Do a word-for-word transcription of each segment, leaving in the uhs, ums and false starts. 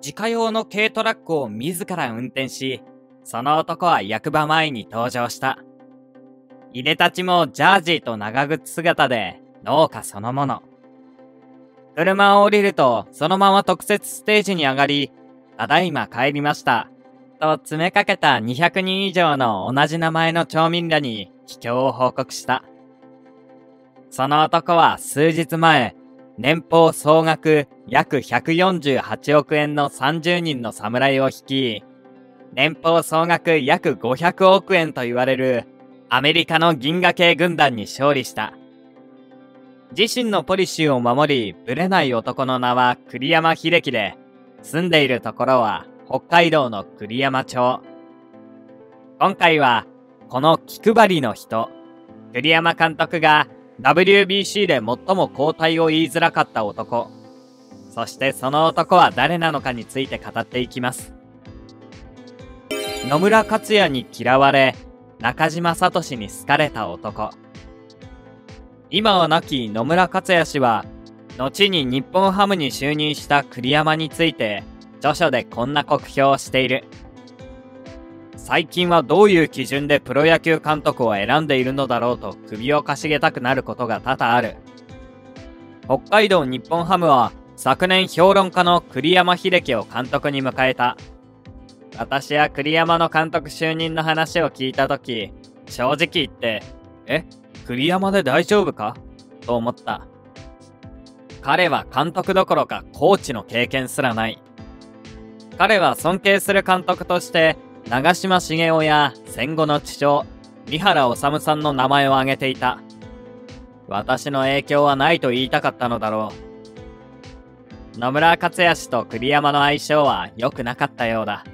自家用の軽トラックを自ら運転し、その男は役場前に登場した。いでたちもジャージーと長靴姿で農家そのもの。車を降りるとそのまま特設ステージに上がり、ただいま帰りました。と詰めかけたにひゃくにん以上の同じ名前の町民らに帰郷を報告した。その男は数日前、年俸総額約ひゃくよんじゅうはちおくえんのさんじゅうにんの侍を率い、年俸総額約ごひゃくおくえんと言われるアメリカの銀河系軍団に勝利した。自身のポリシーを守り、ぶれない男の名は栗山英樹で、住んでいるところは北海道の栗山町。今回は、この気配りの人、栗山監督が ダブリュービーシー で最も交代を言いづらかった男、そしてその男は誰なのかについて語っていきます。野村克也に嫌われ、中島聡に好かれた男。今は亡き野村克也氏は、後に日本ハムに就任した栗山について、著書でこんな酷評をしている。最近はどういう基準でプロ野球監督を選んでいるのだろうと首をかしげたくなることが多々ある。北海道日本ハムは昨年評論家の栗山英樹を監督に迎えた。私は栗山の監督就任の話を聞いたとき、正直言って、え、栗山で大丈夫かと思った。彼は監督どころかコーチの経験すらない。彼は尊敬する監督として、長嶋茂雄や戦後の知将、三原治さんの名前を挙げていた。私の影響はないと言いたかったのだろう。野村克也氏と栗山の相性は良くなかったようだ。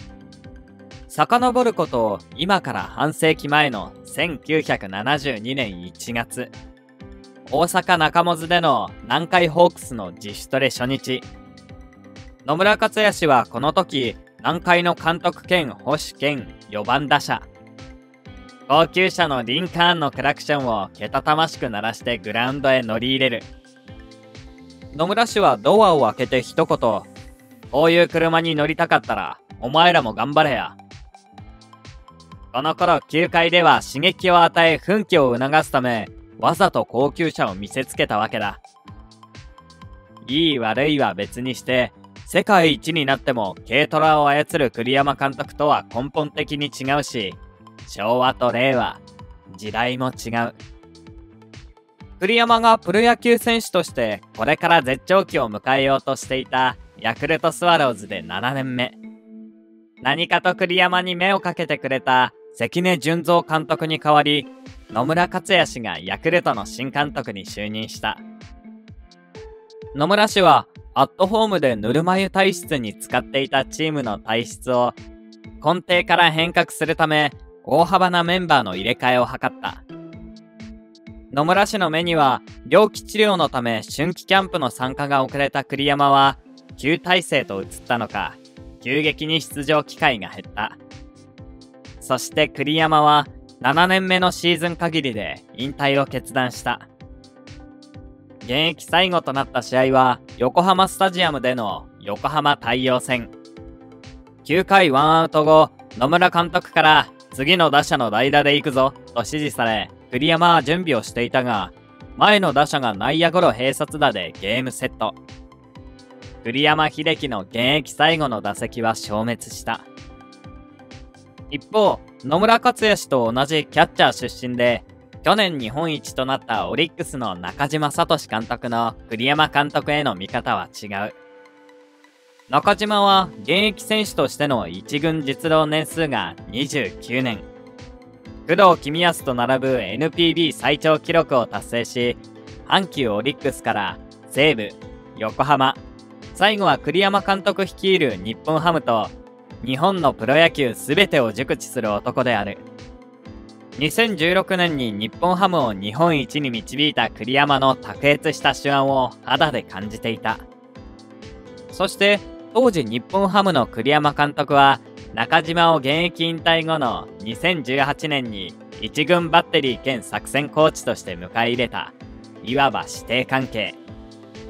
遡ることを今から半世紀前のせんきゅうひゃくななじゅうにねんいちがつ、大阪中百での南海ホークスの自主トレ初日。野村克也氏はこの時、南海の監督兼捕手兼よばん打者。高級車のリンカーンのクラクションをけたたましく鳴らしてグラウンドへ乗り入れる。野村氏はドアを開けて一言、こういう車に乗りたかったら、お前らも頑張れや。この頃球界では刺激を与え奮起を促すため、わざと高級車を見せつけたわけだ。いい悪いは別にして、世界一になっても軽トラを操る栗山監督とは根本的に違うし、昭和と令和、時代も違う。栗山がプロ野球選手としてこれから絶頂期を迎えようとしていたヤクルトスワローズでななねんめ。何かと栗山に目をかけてくれた関根純三監督に代わり、野村克也氏がヤクルトの新監督に就任した。野村氏はアットホームでぬるま湯体質に使っていたチームの体質を根底から変革するため大幅なメンバーの入れ替えを図った。野村氏の目には病気治療のため春季キャンプの参加が遅れた栗山は旧体制と移ったのか急激に出場機会が減った。そして栗山はななねんめのシーズン限りで引退を決断した。現役最後となった試合は横浜スタジアムでの横浜太陽戦。きゅうかいワンアウト後、野村監督から次の打者の代打で行くぞと指示され、栗山は準備をしていたが、前の打者が内野ゴロ併殺打でゲームセット。栗山英樹の現役最後の打席は消滅した。一方、野村克也氏と同じキャッチャー出身で、去年日本一となったオリックスの中島聡監督の栗山監督への見方は違う。中島は現役選手としての一軍実動年数がにじゅうきゅうねん。工藤公康と並ぶ エヌピービー 最長記録を達成し、阪急オリックスから西武、横浜、最後は栗山監督率いる日本ハムと、日本のプロ野球すべてを熟知する男である。にせんじゅうろくねんに日本ハムを日本一に導いた栗山の卓越した手腕を肌で感じていた。そして当時日本ハムの栗山監督は中島を現役引退後のにせんじゅうはちねんに一軍バッテリー兼作戦コーチとして迎え入れた。いわば師弟関係。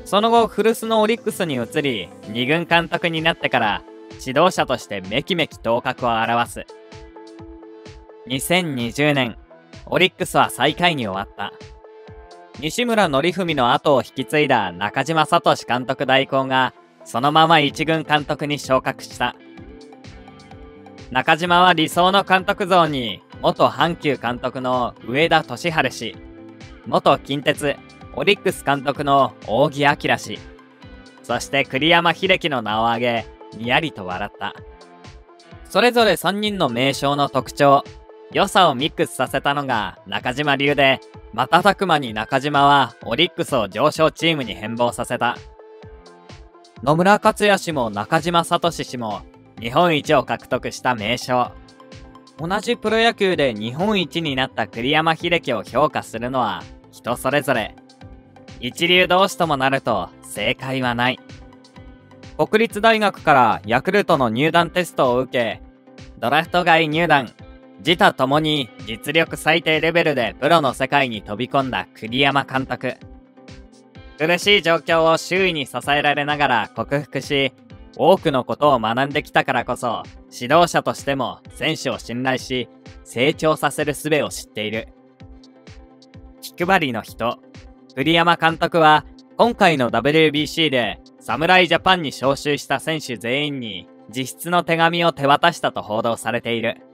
その後、古巣のオリックスに移り、に軍監督になってから、指導者としてめきめき頭角を現す。にせんにじゅうねん、オリックスは最下位に終わった。西村紀文の後を引き継いだ中島聡監督代行が、そのまま一軍監督に昇格した。中島は理想の監督像に、元阪急監督の上田俊治氏、元近鉄、オリックス監督の仰木彬氏、そして栗山英樹の名を挙げ、にやりと笑った。それぞれさんにんの名将の特徴、良さをミックスさせたのが中島流で、瞬く間に中島はオリックスを上昇チームに変貌させた。野村克也氏も中島聡氏も日本一を獲得した名将。同じプロ野球で日本一になった栗山英樹を評価するのは人それぞれ。一流同士ともなると正解はない。国立大学からヤクルトの入団テストを受け、ドラフト外入団、自他ともに実力最低レベルでプロの世界に飛び込んだ栗山監督。苦しい状況を周囲に支えられながら克服し、多くのことを学んできたからこそ、指導者としても選手を信頼し、成長させる術を知っている。気配りの人。栗山監督は、今回の ダブリュービーシー で、侍ジャパンに招集した選手全員に、自筆の手紙を手渡したと報道されている。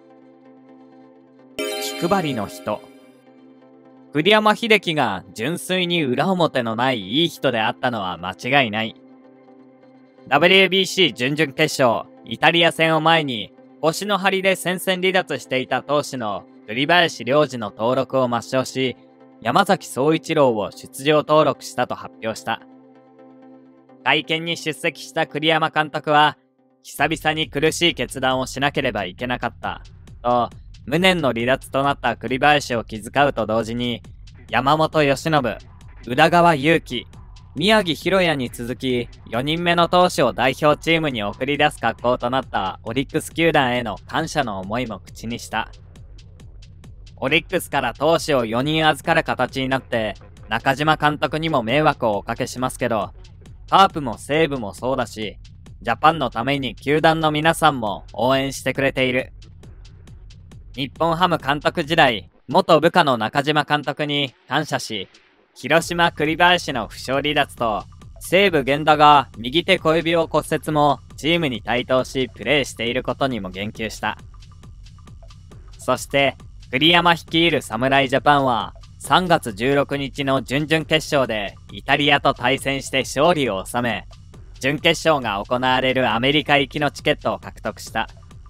気配りの人。栗山英樹が純粋に裏表のないいい人であったのは間違いない。ダブリュービーシー 準々決勝、イタリア戦を前に、腰の張りで戦線離脱していた投手の栗林良二の登録を抹消し、山崎総一郎を出場登録したと発表した。会見に出席した栗山監督は、久々に苦しい決断をしなければいけなかった、と、無念の離脱となった栗林を気遣うと同時に、山本由伸、宇田川優希、宮城大弥に続き、よにんめの投手を代表チームに送り出す格好となったオリックス球団への感謝の思いも口にした。オリックスから投手をよにん預かる形になって、中島監督にも迷惑をおかけしますけど、カープも西武もそうだし、ジャパンのために球団の皆さんも応援してくれている。日本ハム監督時代、元部下の中島監督に感謝し、広島栗林の負傷離脱と、西武源田が右手小指を骨折もチームに台頭しプレーしていることにも言及した。そして、栗山率いる侍ジャパンは、さんがつじゅうろくにちの準々決勝でイタリアと対戦して勝利を収め、準決勝が行われるアメリカ行きのチケットを獲得した。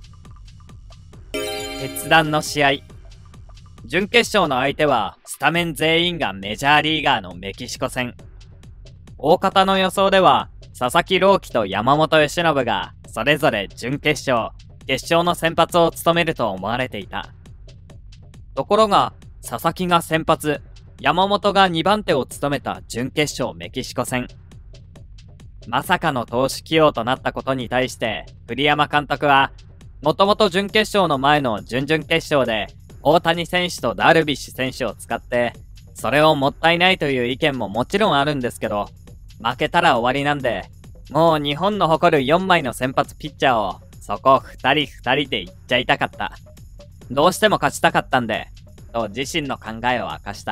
決断の試合。準決勝の相手は、スタメン全員がメジャーリーガーのメキシコ戦。大方の予想では、佐々木朗希と山本由伸が、それぞれ準決勝、決勝の先発を務めると思われていた。ところが、佐々木が先発、山本がにばん手を務めた準決勝メキシコ戦。まさかの投手起用となったことに対して、栗山監督は、もともと準決勝の前の準々決勝で、大谷選手とダルビッシュ選手を使って、それをもったいないという意見ももちろんあるんですけど、負けたら終わりなんで、もう日本の誇るよんまいの先発ピッチャーを、そこふたりふたりでいっちゃいたかった。どうしても勝ちたかったんで、と自身の考えを明かした。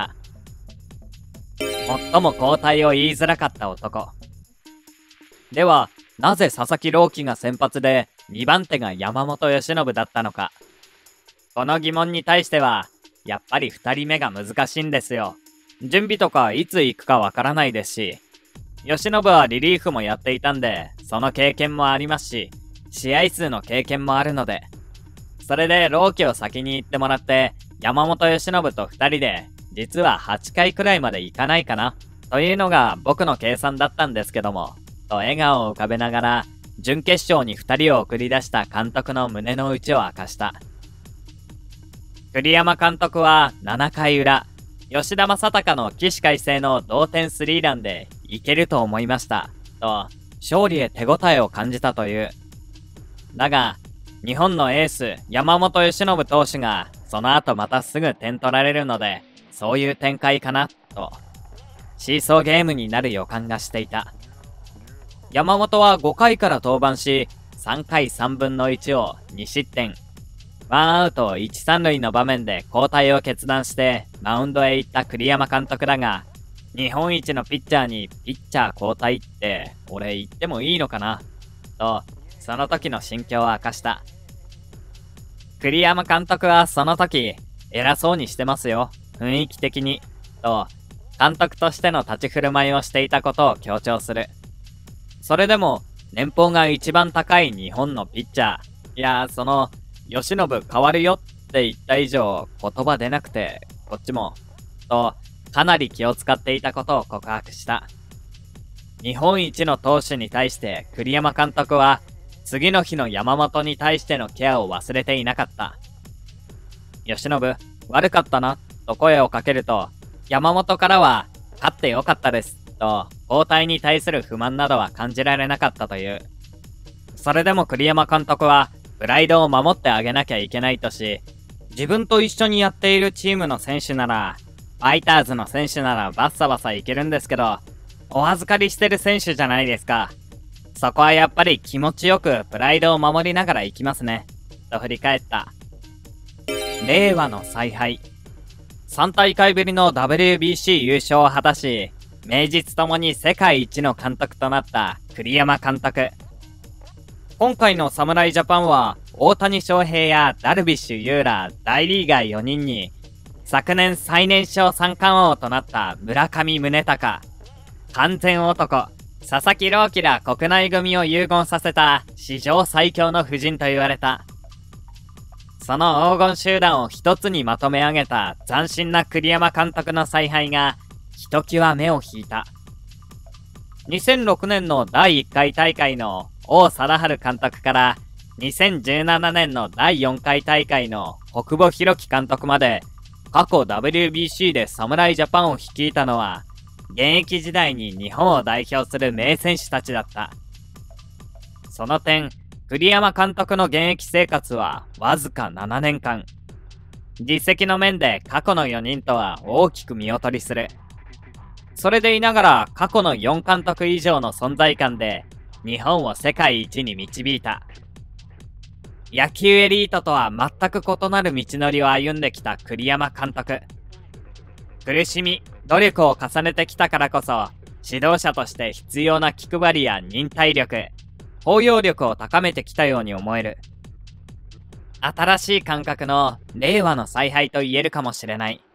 最も交代を言いづらかった男。では、なぜ佐々木朗希が先発で、にばん手が山本由伸だったのか。この疑問に対しては、やっぱりふたりめが難しいんですよ。準備とかいつ行くかわからないですし、由伸はリリーフもやっていたんで、その経験もありますし、試合数の経験もあるので、それで朗希を先に行ってもらって、山本由伸とふたりで、実ははちかいくらいまで行かないかな、というのが僕の計算だったんですけども、と笑顔を浮かべながら、準決勝にふたりを送り出した監督の胸の内を明かした。栗山監督はななかい裏、吉田正尚の起死回生の同点スリーランでいけると思いました、と勝利へ手応えを感じたという。だが、日本のエース山本由伸投手がその後またすぐ点取られるので、そういう展開かな、と。 シーソーゲームになる予感がしていた。山本はごかいから登板し、さんかいさんぶんのいちをにしってん。ワンアウトいち、さん塁の場面で交代を決断してマウンドへ行った栗山監督だが、日本一のピッチャーにピッチャー交代って俺言ってもいいのかなと、その時の心境を明かした。栗山監督はその時、偉そうにしてますよ、雰囲気的に、と、監督としての立ち振る舞いをしていたことを強調する。それでも、年俸が一番高い日本のピッチャー、いや、その、由伸変わるよって言った以上、言葉出なくて、こっちも、と、かなり気を使っていたことを告白した。日本一の投手に対して栗山監督は、次の日の山本に対してのケアを忘れていなかった。由伸、悪かったな、と声をかけると、山本からは、勝ってよかったです、と、交代に対する不満などは感じられなかったという。それでも栗山監督は、プライドを守ってあげなきゃいけないとし、自分と一緒にやっているチームの選手なら、ファイターズの選手ならバッサバサいけるんですけど、お預かりしてる選手じゃないですか。そこはやっぱり気持ちよくプライドを守りながら行きますね。と振り返った。令和の采配。さん大会ぶりの ダブリュービーシー 優勝を果たし、名実ともに世界一の監督となった栗山監督。今回の侍ジャパンは、大谷翔平やダルビッシュ有ら大リーガーよにんに、昨年最年少三冠王となった村上宗隆、完全男、佐々木朗希ら国内組を融合させた史上最強の布陣と言われた。その黄金集団を一つにまとめ上げた斬新な栗山監督の采配がひときわ目を引いた。にせんろくねんのだいいっかい大会の王貞治監督からにせんじゅうななねんのだいよんかい大会の小久保裕紀監督まで、過去 ダブリュービーシー で侍ジャパンを率いたのは、現役時代に日本を代表する名選手たちだった。その点、栗山監督の現役生活はわずかななねんかん。実績の面で過去のよにんとは大きく見劣りする。それでいながら過去のよん監督以上の存在感で日本を世界一に導いた。野球エリートとは全く異なる道のりを歩んできた栗山監督。苦しみ、努力を重ねてきたからこそ、指導者として必要な気配りや忍耐力、包容力を高めてきたように思える。新しい感覚の令和の采配と言えるかもしれない。